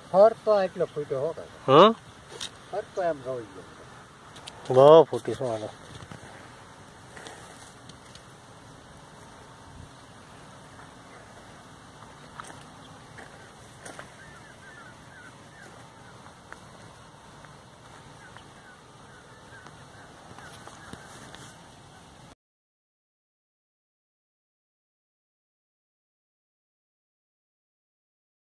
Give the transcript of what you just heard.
ફર તો એટલો ફૂટ્યો હો કાકા. હા ફર તો એમ રોઈ ગયો. બહુ ફૂટી શું આને